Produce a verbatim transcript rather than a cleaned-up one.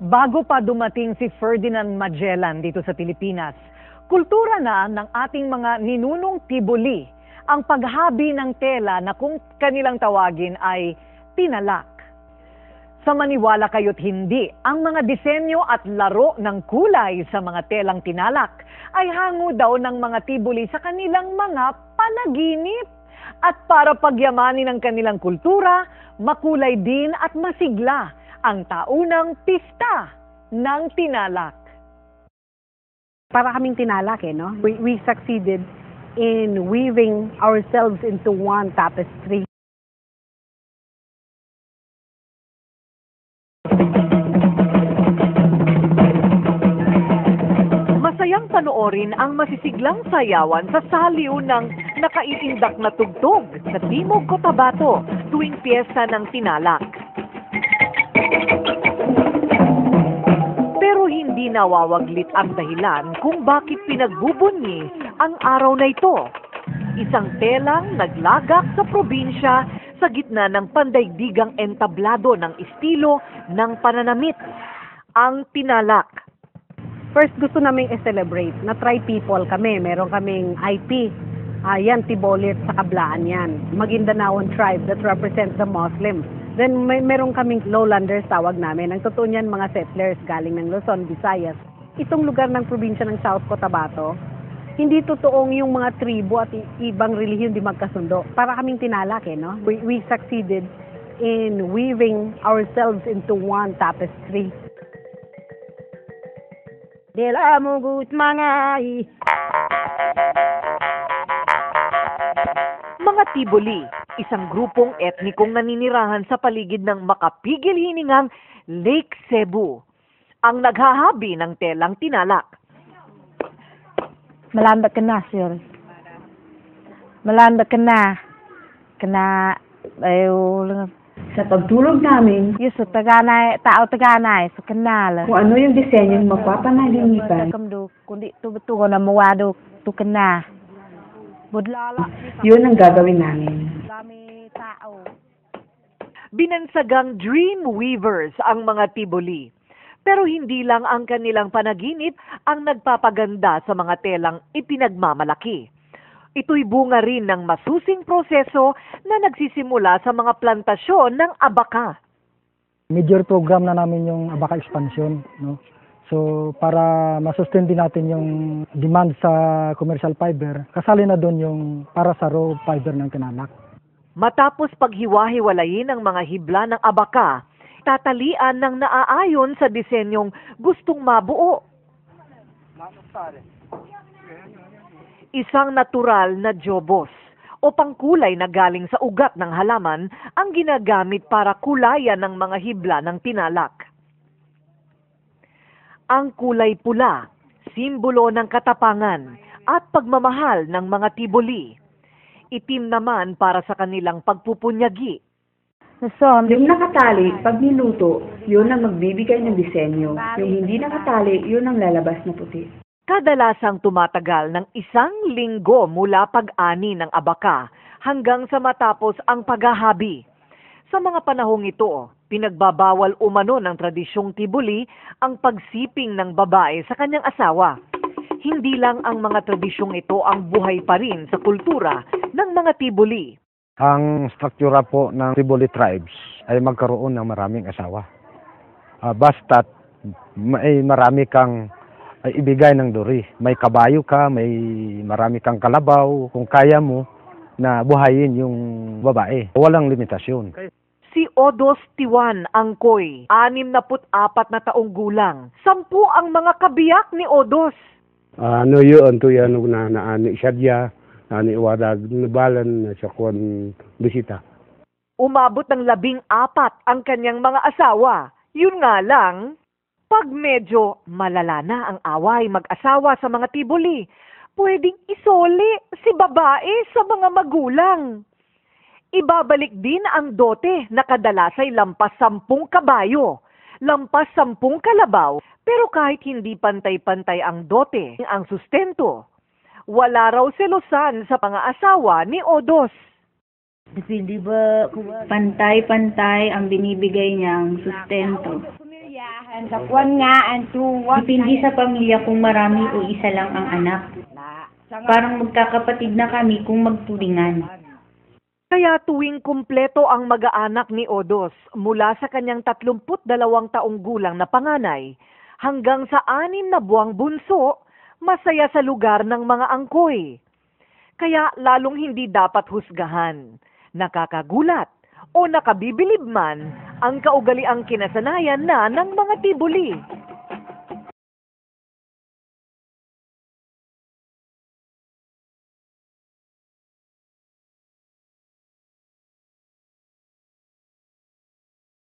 Bago pa dumating si Ferdinand Magellan dito sa Pilipinas, kultura na ng ating mga ninunong Tiboli ang paghabi ng tela na kung kanilang tawagin ay tinalak. Sa maniwala kayo't hindi, ang mga disenyo at laro ng kulay sa mga telang tinalak ay hango daw ng mga Tiboli sa kanilang mga panaginip. At para pagyamanin ang kanilang kultura, makulay din at masigla ang taunang pista ng tinalak. Para kaming tinalak eh, no? We, we succeeded in weaving ourselves into one tapestry. Masayang panoorin ang masisiglang sayawan sa saliw ng nakaiindak na tugtog sa Timog Cotabato tuwing piyesta ng tinalak. Pero hindi nawawaglit ang dahilan kung bakit pinagbubunyi ang araw na ito. Isang telang naglagak sa probinsya sa gitna ng pandaigdigang entablado ng estilo ng pananamit, ang tinalak. First, gusto naming i-celebrate na tri-people kami. Meron kaming I P. Ayan, Tibolit sa kablaan yan. Maguindanaon tribe that represents the Muslims. Then may meron kaming lowlanders tawag namin. Ang totoo niyan mga settlers galing ng Luzon, Visayas. Itong lugar ng probinsya ng South Cotabato, hindi totoong yung mga tribo at ibang relihiyon di magkasundo. Para kaming tinalak eh, no? We, we succeeded in weaving ourselves into one tapestry. Dela mugut mangai. Mga Tiboli, isang grupong etnikong naninirahan sa paligid ng makapigil hiningang Lake Cebu, ang naghahabi ng telang tinalak. Malanda ka na, sir. Malanda ka na. Kana, ayaw, sa pagtulog namin, yung sa taganay, tao taganay, sa kanal. kung ano yung disenyong mapapanalinipan, Kamdo, kundi tubo-tubo na mawado, tukan na. Budlala. yun ang gagawin namin. Dami tao. Binansagang dream weavers ang mga Tiboli. Pero hindi lang ang kanilang panaginip ang nagpapaganda sa mga telang ipinagmamalaki. Ito'y bunga rin ng masusing proseso na nagsisimula sa mga plantasyon ng abaka. Major program na namin yung abaka expansion, no? So para masustain din natin yung demand sa commercial fiber, kasali na doon yung para sa raw fiber ng tinalak. Matapos paghiwa-hiwalayin ang mga hibla ng abaka, tatalian ng naaayon sa disenyong gustong mabuo. Isang natural na jobos o pangkulay na galing sa ugat ng halaman ang ginagamit para kulayan ng mga hibla ng tinalak. Ang kulay pula, simbolo ng katapangan at pagmamahal ng mga Tiboli. Itim naman para sa kanilang pagpupunyagi. Nason, Yung nakatali, pag niluto, yun ang magbibigay ng disenyo. Yung hindi nakatali, yun ang lalabas na puti. Kadalasang tumatagal ng isang linggo mula pag-ani ng abaka hanggang sa matapos ang paghahabi. Sa mga panahong ito, pinagbabawal umano ng tradisyong Tiboli ang pagsiping ng babae sa kanyang asawa. Hindi lang ang mga tradisyong ito ang buhay pa rin sa kultura ng mga Tiboli. Ang struktura po ng Tiboli tribes ay magkaroon ng maraming asawa. Uh, basta't may marami kang ay ibigay ng duri. May kabayo ka, may marami kang kalabaw, kung kaya mo na buhayin yung babae. Walang limitasyon. Si Odos Tiwan Angkoy, anim na put apat na taong gulang. Sampu ang mga kabiyak ni Odos. Ano yun, to yan na naani siya diya, naani wadag nabalan na siya kung bisita. Umabot ng labing apat ang kanyang mga asawa. Yun nga lang, pag medyo malala na ang away mag-asawa sa mga Tiboli, pwedeng isoli si babae sa mga magulang. Ibabalik din ang dote na kadalas ay lampas sampung kabayo, lampas sampung kalabaw, pero kahit hindi pantay-pantay ang dote, ang sustento, wala raw selosan sa pang-aasawa ni Odos. Kasi di ba pantay-pantay ang binibigay niyang sustento. Sa kwan nga, ang tuwag. Depende sa pamilya kung marami o isa lang ang anak. Parang magkakapatid na kami kung magtulingan. Kaya tuwing kumpleto ang mag-aanak ni Odos mula sa kanyang tatlumput dalawang taong gulang na panganay hanggang sa anim na buwang bunso, masaya sa lugar ng mga angkoy. Kaya lalong hindi dapat husgahan, nakakagulat o nakabibilib man ang kaugaliang kinasanayan na ng mga Tiboli.